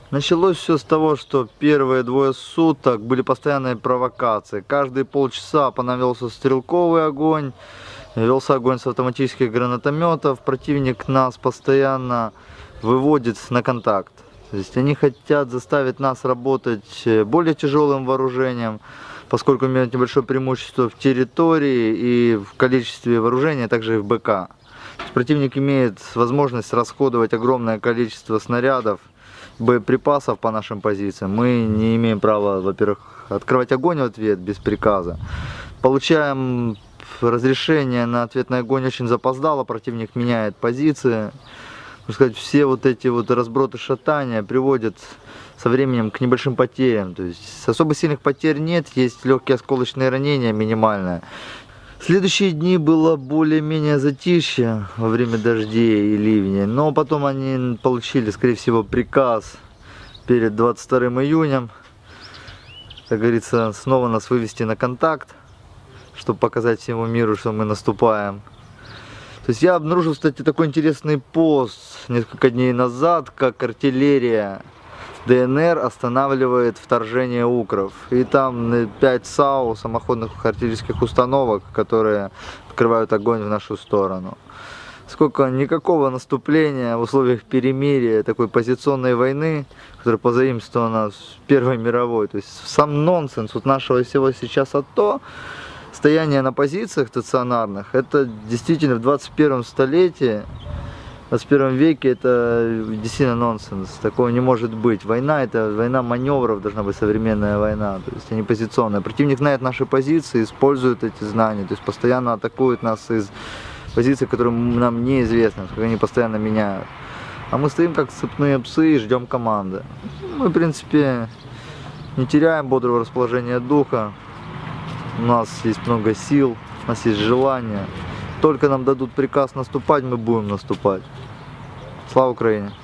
Началось все с того, что первые двое суток были постоянные провокации. Каждые полчаса понавелся стрелковый огонь, велся огонь с автоматических гранатометов. Противник нас постоянно выводит на контакт. То есть они хотят заставить нас работать более тяжелым вооружением, поскольку имеют небольшое преимущество в территории и в количестве вооружения, а также и в БК. Противник имеет возможность расходовать огромное количество снарядов, боеприпасов по нашим позициям. Мы не имеем права, во-первых, открывать огонь в ответ без приказа. Получаем разрешение на ответный огонь очень запоздало, противник меняет позиции. Можно сказать, все вот эти вот разброты, шатания приводят со временем к небольшим потерям. То есть особо сильных потерь нет, есть легкие осколочные ранения, минимальные. Следующие дни было более-менее затишье во время дождей и ливней, но потом они получили, скорее всего, приказ перед 22 июнем, как говорится, снова нас вывести на контакт, чтобы показать всему миру, что мы наступаем. То есть я обнаружил, кстати, такой интересный пост несколько дней назад, как артиллерия ДНР останавливает вторжение укров. И там 5 САУ, самоходных артиллерийских установок, которые открывают огонь в нашу сторону. Сколько никакого наступления в условиях перемирия, такой позиционной войны, которая позаимствована с Первой мировой. То есть сам нонсенс вот нашего всего сейчас АТО, стояние на позициях стационарных, это действительно в 21 столетии, в 21 веке это действительно нонсенс, такого не может быть. Война — это война маневров, должна быть современная война, то есть а не позиционная. Противник знает наши позиции, использует эти знания, то есть постоянно атакует нас из позиций, которые нам неизвестны, как они постоянно меняют. А мы стоим как цепные псы и ждем команды. Мы, в принципе, не теряем бодрого расположения духа, у нас есть много сил, у нас есть желание. Только нам дадут приказ наступать, мы будем наступать. Слава Украине!